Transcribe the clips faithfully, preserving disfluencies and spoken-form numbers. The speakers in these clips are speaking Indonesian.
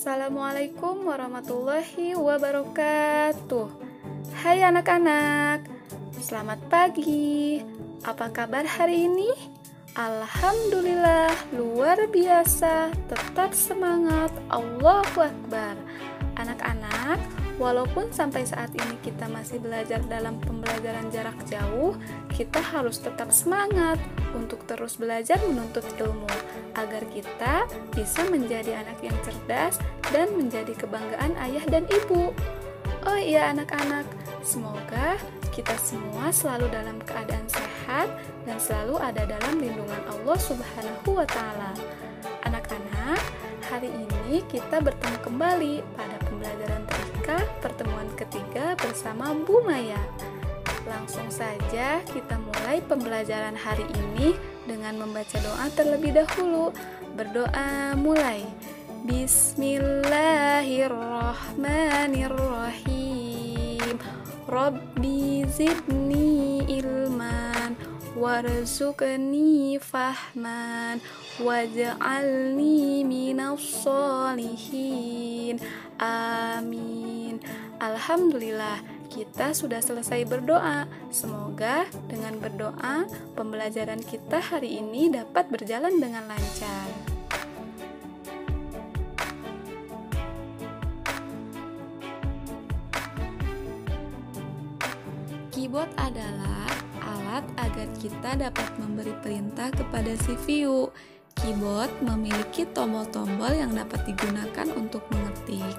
Assalamualaikum warahmatullahi wabarakatuh. Hai anak-anak, selamat pagi. Apa kabar hari ini? Alhamdulillah, luar biasa. Tetap semangat, Allahu Akbar. Anak-anak, walaupun sampai saat ini kita masih belajar dalam pembelajaran jarak jauh, kita harus tetap semangat untuk terus belajar menuntut ilmu, agar kita bisa menjadi anak yang cerdas dan menjadi kebanggaan ayah dan ibu. Oh iya anak-anak, semoga kita semua selalu dalam keadaan sehat dan selalu ada dalam lindungan Allah Subhanahu wa Ta'ala. Anak-anak, hari ini kita bertemu kembali pada pembelajaran T I K pertemuan ketiga bersama Bu Maya. Langsung saja kita mulai pembelajaran hari ini dengan membaca doa terlebih dahulu. Berdoa mulai. Bismillahirrahmanirrahim. Rabbi zidni ilman warzuqni fahman waj'alni minas sholihin. Amin. Alhamdulillah, kita sudah selesai berdoa. Semoga dengan berdoa, pembelajaran kita hari ini dapat berjalan dengan lancar. Keyboard adalah alat agar kita dapat memberi perintah kepada C P U. Keyboard memiliki tombol-tombol yang dapat digunakan untuk mengetik.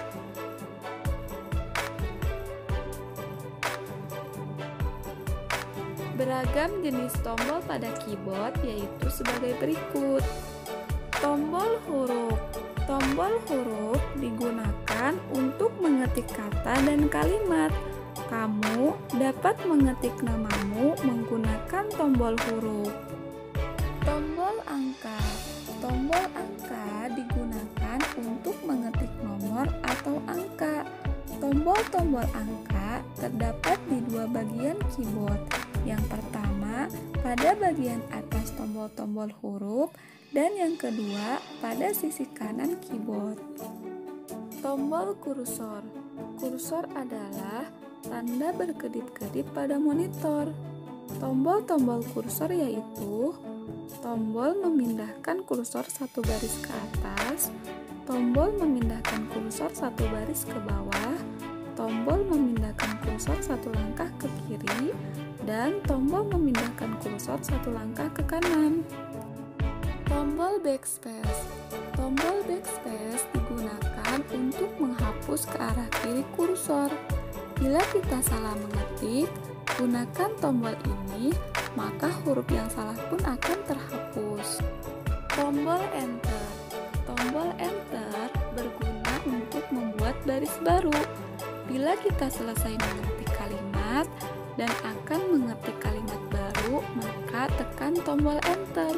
Beragam jenis tombol pada keyboard yaitu sebagai berikut. Tombol huruf. Tombol huruf digunakan untuk mengetik kata dan kalimat. Kamu dapat mengetik namamu menggunakan tombol huruf. Tombol angka. Tombol angka digunakan untuk mengetik nomor atau angka. Tombol-tombol angka terdapat di dua bagian keyboard. Yang pertama pada bagian atas tombol-tombol huruf dan yang kedua pada sisi kanan keyboard. Tombol kursor. Kursor adalah tanda berkedip-kedip pada monitor. Tombol-tombol kursor yaitu tombol memindahkan kursor satu baris ke atas, tombol memindahkan kursor satu baris ke bawah, tombol memindahkan kursor satu langkah ke kiri, dan tombol memindahkan kursor satu langkah ke kanan. Tombol backspace. Tombol backspace digunakan untuk menghapus ke arah kiri kursor. Bila kita salah mengetik, gunakan tombol ini, maka huruf yang salah pun akan terhapus. Tombol enter. Tombol enter berguna untuk membuat baris baru. Bila kita selesai mengetik kalimat dan akan mengetik kalimat baru, maka tekan tombol enter.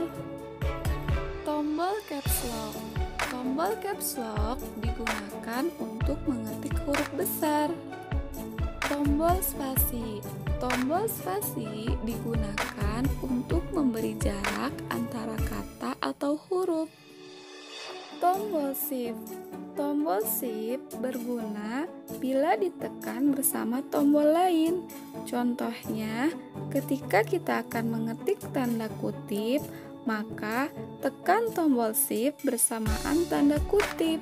Tombol caps lock. Tombol caps lock digunakan untuk mengetik huruf besar. Tombol spasi. Tombol spasi digunakan untuk memberi jarak antara kata atau huruf. Tombol shift. Tombol shift berguna bila ditekan bersama tombol lain. Contohnya, ketika kita akan mengetik tanda kutip, maka tekan tombol shift bersamaan tanda kutip.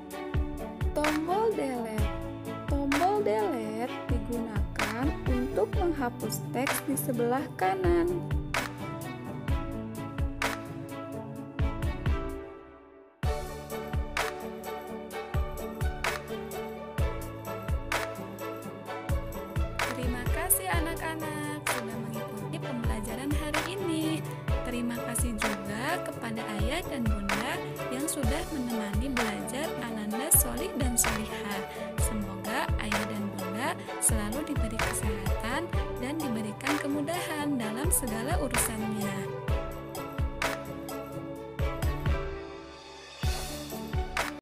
Tombol delete. Tombol delete digunakan untuk menghapus teks di sebelah kanan. Terima kasih anak-anak sudah mengikuti pembelajaran hari ini. Terima kasih juga kepada ayah dan bunda yang sudah menemani belajar Ananda Solih dan Solihah. Semoga ayah dan bunda selalu diberi kesehatan dan diberikan kemudahan dalam segala urusannya.